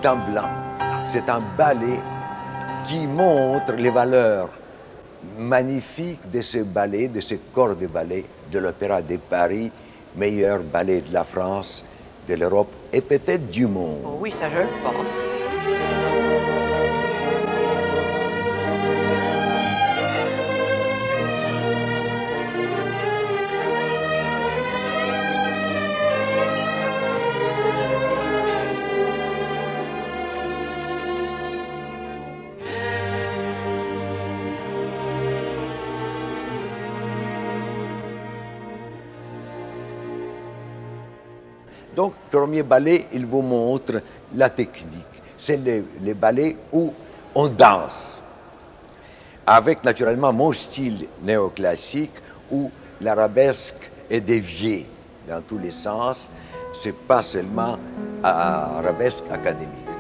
en blanc. C'est un ballet qui montre les valeurs magnifiques de ce ballet, de ce corps de ballet de l'Opéra de Paris, meilleur ballet de la France, de l'Europe et peut-être du monde. Oh oui, ça je le pense. Donc, le premier ballet, il vous montre la technique. C'est le ballet où on danse, avec naturellement mon style néoclassique, où l'arabesque est déviée dans tous les sens. C'est pas seulement arabesque académique.